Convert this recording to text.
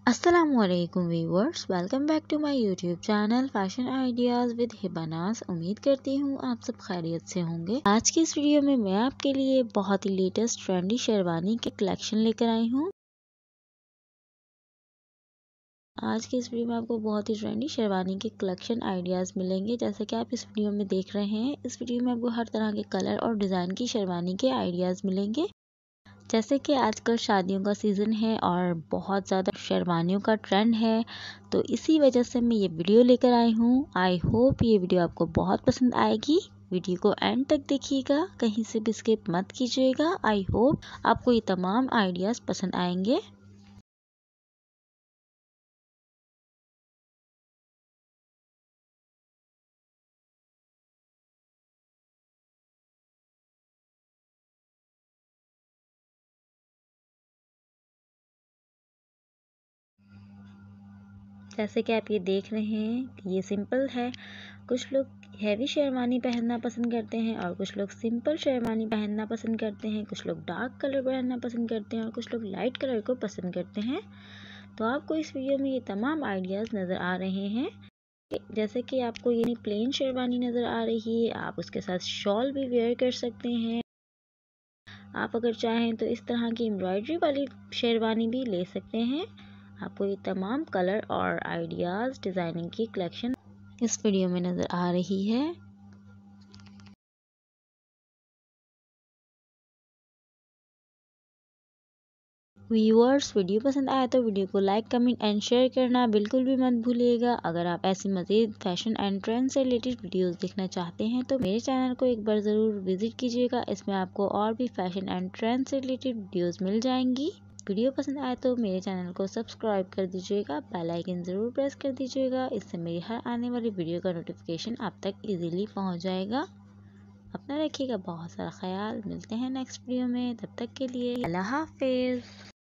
अस्सलामुअलैकुम viewers, welcome back to my YouTube channel fashion ideas with Hibanaz. उम्मीद करती हूँ आप सब खैरियत से होंगे। आज की इस वीडियो में मैं आपके लिए बहुत ही लेटेस्ट ट्रेंडी शेरवानी के कलेक्शन लेकर आई हूँ। आज की इस वीडियो में आपको बहुत ही ट्रेंडी शेरवानी के कलेक्शन आइडियाज़ मिलेंगे। जैसे कि आप इस वीडियो में देख रहे हैं, इस वीडियो में आपको हर तरह के कलर और डिज़ाइन की शेरवानी के आइडियाज़ मिलेंगे। जैसे कि आजकल शादियों का सीज़न है और बहुत ज़्यादा शेरवानियों का ट्रेंड है, तो इसी वजह से मैं ये वीडियो लेकर आई हूँ। आई होप ये वीडियो आपको बहुत पसंद आएगी। वीडियो को एंड तक देखिएगा, कहीं से भी स्किप मत कीजिएगा। आई होप आपको ये तमाम आइडियाज़ पसंद आएंगे। जैसे कि आप ये देख रहे हैं, ये सिंपल है। कुछ लोग हैवी शेरवानी पहनना पसंद करते हैं और कुछ लोग सिंपल शेरवानी पहनना पसंद करते हैं। कुछ लोग डार्क कलर पहनना पसंद करते हैं और कुछ लोग लाइट कलर को पसंद करते हैं। तो आपको इस वीडियो में ये तमाम आइडियाज़ नज़र आ रहे हैं। जैसे कि आपको ये प्लेन शेरवानी नज़र आ रही है, आप उसके साथ शॉल भी वेयर कर सकते हैं। आप अगर चाहें तो इस तरह की एम्ब्रॉयडरी वाली शेरवानी भी ले सकते हैं। आपको ये तमाम कलर और आइडियाज़ डिज़ाइनिंग की कलेक्शन इस वीडियो में नज़र आ रही है। व्यूअर्स, वीडियो पसंद आया तो वीडियो को लाइक, कमेंट एंड शेयर करना बिल्कुल भी मत भूलिएगा। अगर आप ऐसी मज़ीद फैशन एंड ट्रेंड से रिलेटेड वीडियोस देखना चाहते हैं तो मेरे चैनल को एक बार ज़रूर विजिट कीजिएगा। इसमें आपको और भी फैशन एंड ट्रेंड से रिलेटेड वीडियोस मिल जाएंगी। वीडियो पसंद आए तो मेरे चैनल को सब्सक्राइब कर दीजिएगा, बेल आइकन ज़रूर प्रेस कर दीजिएगा। इससे मेरी हर आने वाली वीडियो का नोटिफिकेशन आप तक ईजीली पहुँच जाएगा। अपना रखिएगा बहुत सारा ख्याल। मिलते हैं नेक्स्ट वीडियो में, तब तक के लिए अल्लाह हाफिज़।